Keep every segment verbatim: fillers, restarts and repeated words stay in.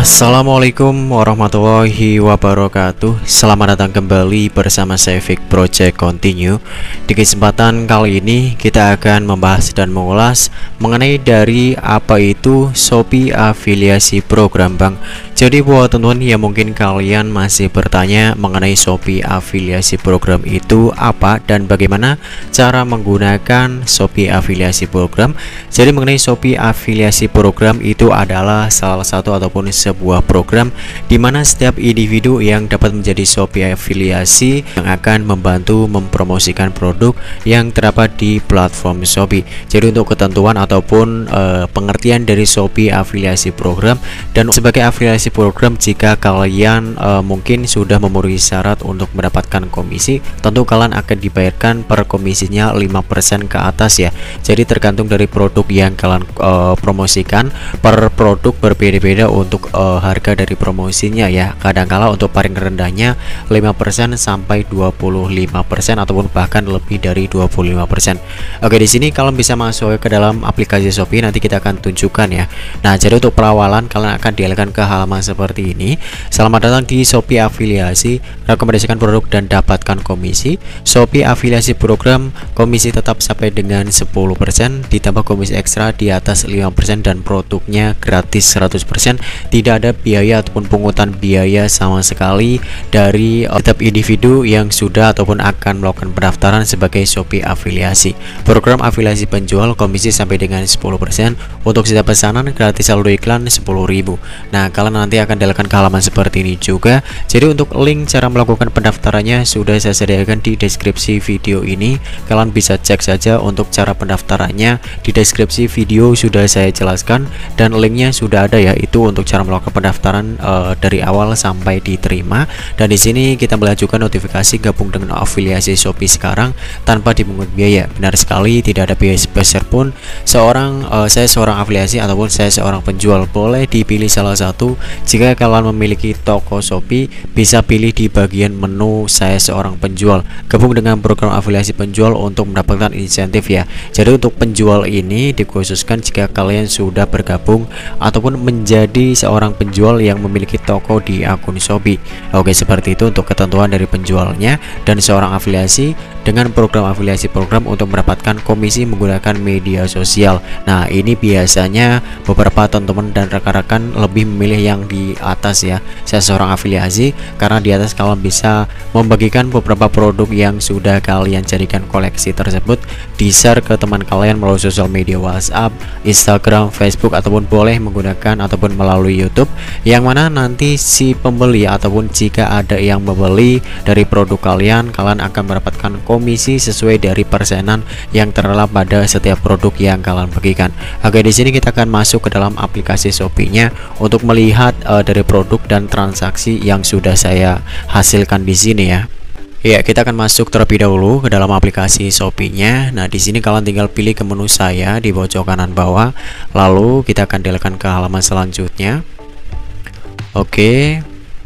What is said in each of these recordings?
Assalamualaikum warahmatullahi wabarakatuh. Selamat datang kembali bersama saya Vic Project Continue. Di kesempatan kali ini kita akan membahas dan mengulas mengenai dari apa itu Shopee Afiliasi Program Bang. Jadi buat teman-teman yang mungkin kalian masih bertanya mengenai Shopee Afiliasi Program itu apa dan bagaimana cara menggunakan Shopee Afiliasi Program. Jadi mengenai Shopee Afiliasi Program itu adalah salah satu ataupun sebuah program di mana setiap individu yang dapat menjadi Shopee Afiliasi yang akan membantu mempromosikan produk yang terdapat di platform Shopee. Jadi untuk ketentuan ataupun e, pengertian dari Shopee Afiliasi Program, dan sebagai afiliasi program jika kalian e, mungkin sudah memenuhi syarat untuk mendapatkan komisi, tentu kalian akan dibayarkan per komisinya lima persen ke atas ya. Jadi tergantung dari produk yang kalian e, promosikan, per produk berbeda-beda untuk e, harga dari promosinya ya. Kadangkala untuk paling rendahnya lima persen sampai dua puluh lima persen ataupun bahkan lebih dari dua puluh lima persen. Oke, di sini kalian bisa masuk ke dalam aplikasi Shopee, nanti kita akan tunjukkan ya. Nah, jadi untuk perawalan kalian akan dialihkan ke halaman seperti ini. Selamat datang di Shopee Afiliasi, rekomendasikan produk dan dapatkan komisi. Shopee Afiliasi Program, komisi tetap sampai dengan sepuluh persen, ditambah komisi ekstra di atas lima persen, dan produknya gratis seratus persen. Tidak ada biaya ataupun pungutan biaya sama sekali dari setiap individu yang sudah ataupun akan melakukan pendaftaran sebagai Shopee Afiliasi. Program afiliasi penjual, komisi sampai dengan sepuluh persen. Untuk setiap pesanan gratis saldo iklan sepuluh ribu. Nah, kalian nanti akan dialihkan ke halaman seperti ini juga. Jadi untuk link cara melakukan pendaftarannya sudah saya sediakan di deskripsi video ini. Kalian bisa cek saja untuk cara pendaftarannya di deskripsi video, sudah saya jelaskan, dan linknya sudah ada ya. Itu untuk cara melakukan pendaftaran uh, dari awal sampai diterima. Dan di sini kita melihat juga notifikasi gabung dengan afiliasi Shopee sekarang tanpa dipungut biaya. Benar sekali, tidak ada biaya sebesar pun. Seorang uh, saya seorang afiliasi ataupun saya seorang penjual, boleh dipilih salah satu. Jika kalian memiliki toko Shopee, bisa pilih di bagian menu saya seorang penjual, gabung dengan program afiliasi penjual untuk mendapatkan insentif ya. Jadi untuk penjual ini dikhususkan jika kalian sudah bergabung ataupun menjadi seorang penjual yang memiliki toko di akun Shopee. Oke, seperti itu untuk ketentuan dari penjualnya. Dan seorang afiliasi dengan program afiliasi program untuk mendapatkan komisi menggunakan media sosial. Nah, ini biasanya beberapa teman-teman dan rekan-rekan lebih memilih yang di atas ya, saya seorang afiliasi, karena di atas kalian bisa membagikan beberapa produk yang sudah kalian jadikan koleksi tersebut, di-share ke teman kalian melalui sosial media WhatsApp, Instagram, Facebook, ataupun boleh menggunakan ataupun melalui YouTube, yang mana nanti si pembeli ataupun jika ada yang membeli dari produk kalian, kalian akan mendapatkan komisi sesuai dari persenan yang terdapat pada setiap produk yang kalian bagikan. Oke, di sini kita akan masuk ke dalam aplikasi Shopee-nya untuk melihat uh, dari produk dan transaksi yang sudah saya hasilkan di sini ya. Ya, kita akan masuk terlebih dahulu ke dalam aplikasi Shopee-nya. Nah, di sini kalian tinggal pilih ke menu saya di pojok kanan bawah. Lalu kita akan dialihkan ke halaman selanjutnya. Oke.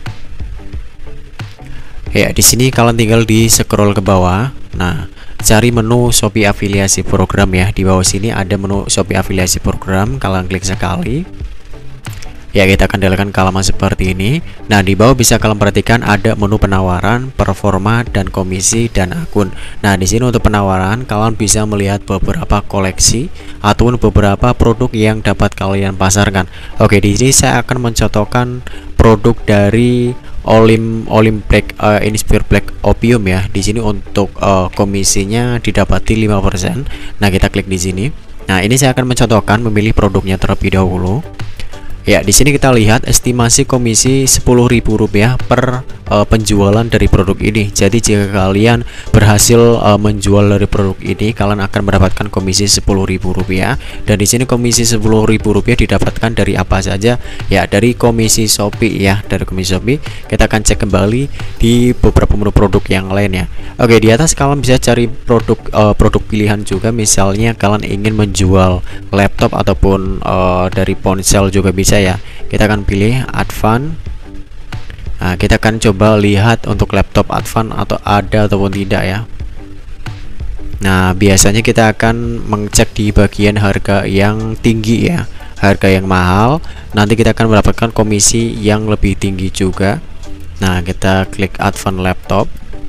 Ya, di sini kalian tinggal di scroll ke bawah. Nah, cari menu Shopee Afiliasi Program ya. Di bawah sini ada menu Shopee Afiliasi Program. Kalian klik sekali. Ya, kita akan dialihkan ke halaman seperti ini. Nah, di bawah bisa kalian perhatikan ada menu penawaran, performa, dan komisi, dan akun. Nah, di sini untuk penawaran kalian bisa melihat beberapa koleksi ataupun beberapa produk yang dapat kalian pasarkan. Oke, di sini saya akan mencontohkan produk dari Olim Olim Black uh, Inspire Black Opium ya. Di sini untuk uh, komisinya didapati lima persen. Nah, kita klik di sini. Nah, ini saya akan mencontohkan memilih produknya terlebih dahulu. Ya, di sini kita lihat estimasi komisi sepuluh ribu rupiah per uh, penjualan dari produk ini. Jadi jika kalian berhasil uh, menjual dari produk ini, kalian akan mendapatkan komisi sepuluh ribu rupiah. Dan di sini komisi sepuluh ribu rupiah didapatkan dari apa saja? Ya, dari komisi Shopee ya, dari komisi Shopee. Kita akan cek kembali di beberapa menu produk yang lain ya. Oke, di atas kalian bisa cari produk uh, produk pilihan juga. Misalnya kalian ingin menjual laptop ataupun uh, dari ponsel juga bisa ya. Kita akan pilih advance. Nah, kita akan coba lihat untuk laptop advance atau ada ataupun tidak ya. Nah, biasanya kita akan mengecek di bagian harga yang tinggi ya. harga yang mahal, nanti kita akan mendapatkan komisi yang lebih tinggi juga. Nah, kita klik advance laptop.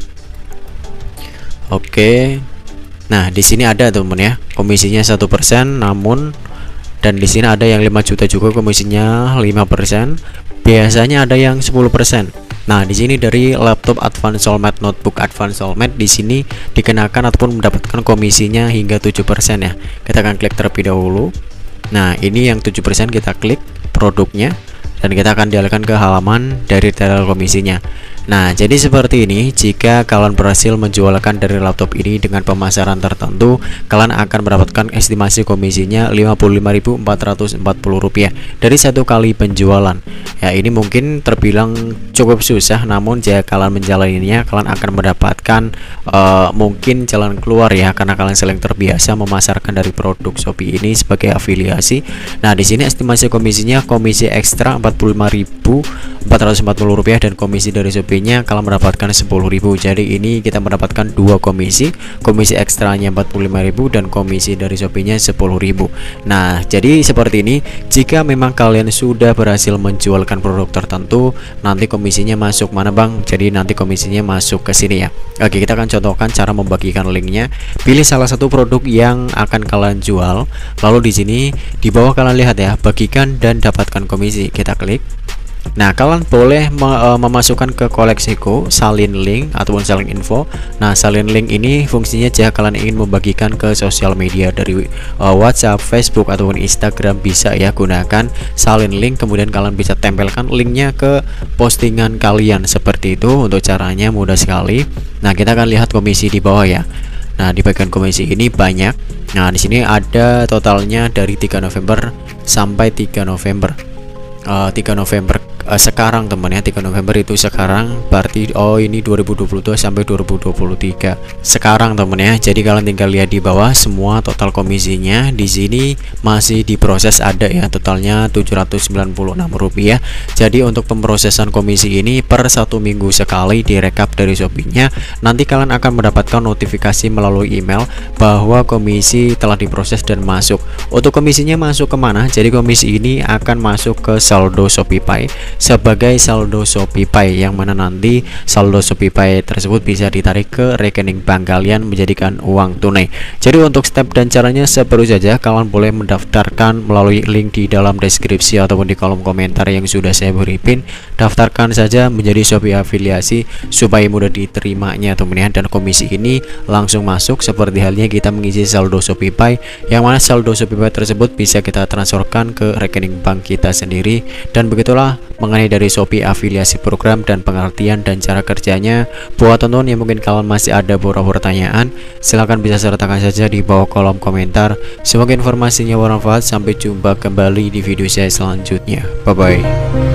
Oke. Nah, di sini ada teman ya, komisinya satu persen, namun dan di sini ada yang lima juta juga komisinya lima persen. Biasanya ada yang sepuluh persen. Nah, di sini dari laptop Advance Solmed, notebook Advance Solmed di sini dikenakan ataupun mendapatkan komisinya hingga tujuh persen ya. Kita akan klik terlebih dahulu. Nah, ini yang tujuh persen, kita klik produknya dan kita akan dialihkan ke halaman dari detail komisinya. Nah, jadi seperti ini, jika kalian berhasil menjualkan dari laptop ini dengan pemasaran tertentu, kalian akan mendapatkan estimasi komisinya lima puluh lima ribu empat ratus empat puluh rupiah dari satu kali penjualan. Ya, ini mungkin terbilang cukup susah, namun jika kalian menjalaninya, kalian akan mendapatkan uh, mungkin jalan keluar ya, karena kalian sering terbiasa memasarkan dari produk Shopee ini sebagai afiliasi. Nah, di sini estimasi komisinya, komisi ekstra empat puluh lima ribu empat ratus empat puluh rupiah dan komisi dari Shopee nya kalau mendapatkan sepuluh ribu. Jadi ini kita mendapatkan dua komisi, komisi ekstranya empat puluh lima ribu dan komisi dari Shopee nya sepuluh ribu. Nah, jadi seperti ini, jika memang kalian sudah berhasil menjualkan produk tertentu, nanti komisinya masuk mana Bang? Jadi nanti komisinya masuk ke sini ya. Oke, kita akan contohkan cara membagikan linknya. Pilih salah satu produk yang akan kalian jual, lalu di sini di bawah kalian lihat ya, bagikan dan dapatkan komisi. Kita klik. Nah, kalian boleh me uh, memasukkan ke koleksiku salin link ataupun salin info. Nah, salin link ini fungsinya jika kalian ingin membagikan ke sosial media dari uh, WhatsApp, Facebook ataupun Instagram, bisa ya, gunakan salin link, kemudian kalian bisa tempelkan linknya ke postingan kalian seperti itu. Untuk caranya mudah sekali. Nah, kita akan lihat komisi di bawah ya. Nah, di bagian komisi ini banyak. Nah, di sini ada totalnya dari tiga November sampai tiga November. Uh, tiga November uh, sekarang teman ya, tiga November itu sekarang, berarti oh ini dua ribu dua puluh dua sampai dua ribu dua puluh tiga sekarang teman ya. Jadi kalian tinggal lihat di bawah semua total komisinya. Di sini masih diproses ada ya, totalnya tujuh ratus sembilan puluh enam rupiah. Jadi untuk pemrosesan komisi ini per satu minggu sekali direkap dari Shopee-nya. Nanti kalian akan mendapatkan notifikasi melalui email bahwa komisi telah diproses dan masuk. Untuk komisinya masuk kemana? Jadi komisi ini akan masuk ke saldo ShopeePay sebagai saldo ShopeePay, yang mana nanti saldo ShopeePay tersebut bisa ditarik ke rekening bank kalian menjadikan uang tunai. Jadi untuk step dan caranya seperti saja, kalian boleh mendaftarkan melalui link di dalam deskripsi ataupun di kolom komentar yang sudah saya beri pin. Daftarkan saja menjadi Shopee afiliasi supaya mudah diterimanya teman-teman, dan komisi ini langsung masuk seperti halnya kita mengisi saldo ShopeePay, yang mana saldo ShopeePay tersebut bisa kita transferkan ke rekening bank kita sendiri. Dan begitulah mengenai dari Shopee afiliasi program dan pengertian dan cara kerjanya. Buat teman-teman yang mungkin kalian masih ada beberapa pertanyaan, silahkan bisa sertakan saja di bawah kolom komentar. Semoga informasinya bermanfaat. Sampai jumpa kembali di video saya selanjutnya. Bye bye.